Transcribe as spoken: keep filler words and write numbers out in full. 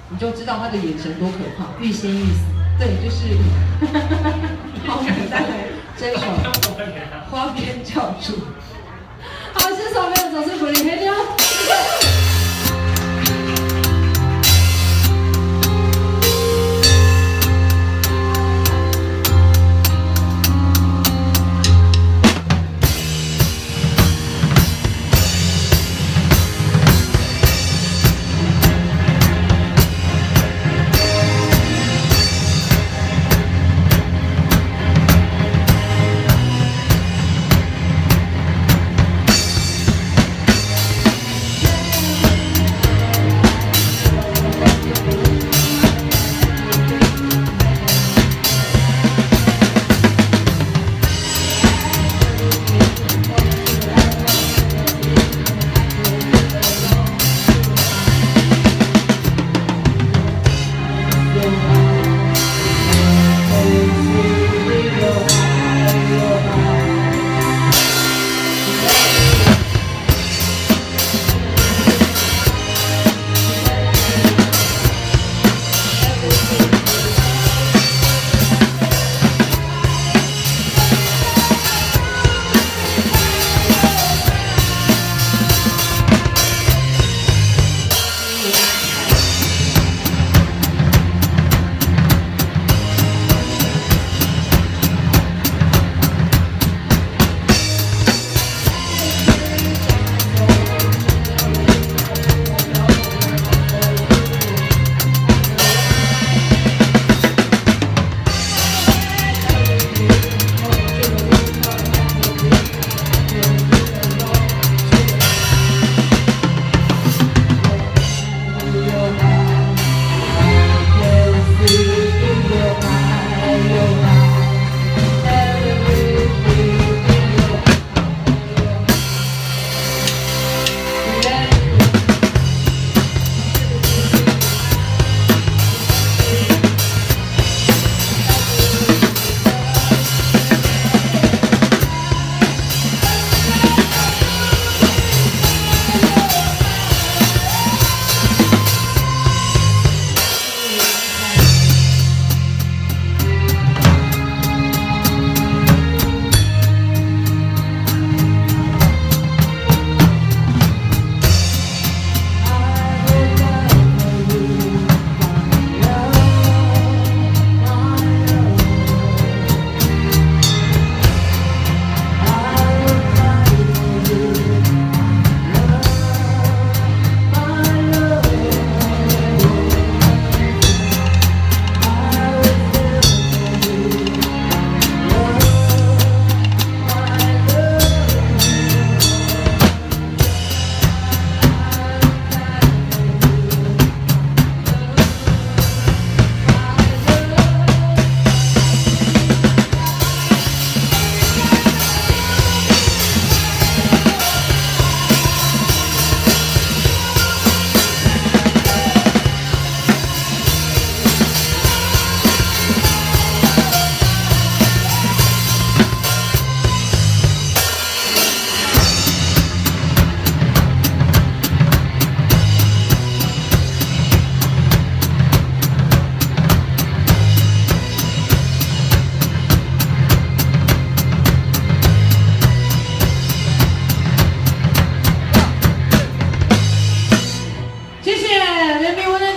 你就知道他的眼神多可怕，欲仙欲死。对，就是。好，我们再来这一首《花边教主》。好，这首没有总是鼓励黑妞。